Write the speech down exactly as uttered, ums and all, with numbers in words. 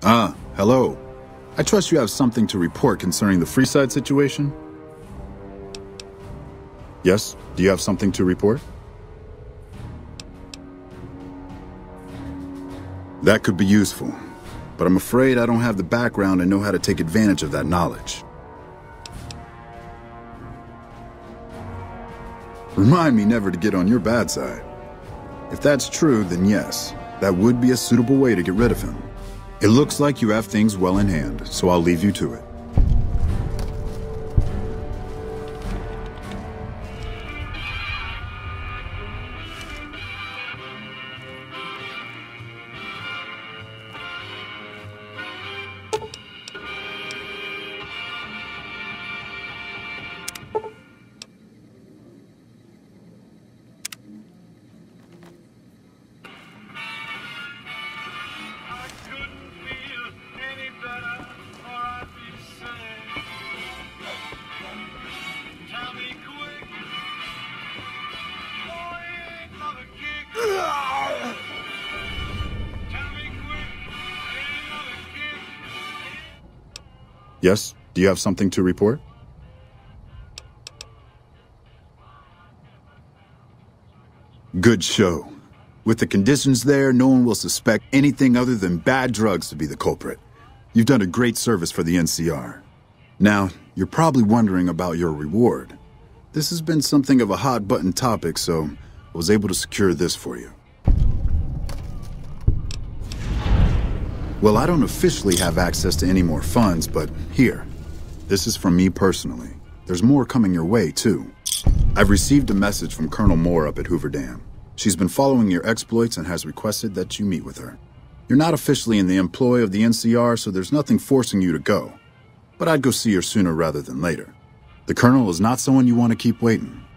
Ah, hello. I trust you have something to report concerning the Freeside situation? Yes, do you have something to report? That could be useful, but I'm afraid I don't have the background and know how to take advantage of that knowledge. Remind me never to get on your bad side. If that's true, then yes, that would be a suitable way to get rid of him. It looks like you have things well in hand, so I'll leave you to it. Yes? Do you have something to report? Good show. With the conditions there, no one will suspect anything other than bad drugs to be the culprit. You've done a great service for the N C R. Now, you're probably wondering about your reward. This has been something of a hot-button topic, so I was able to secure this for you. Well, I don't officially have access to any more funds, but here. This is from me personally. There's more coming your way, too. I've received a message from Colonel Moore up at Hoover Dam. She's been following your exploits and has requested that you meet with her. You're not officially in the employ of the N C R, so there's nothing forcing you to go. But I'd go see her sooner rather than later. The Colonel is not someone you want to keep waiting.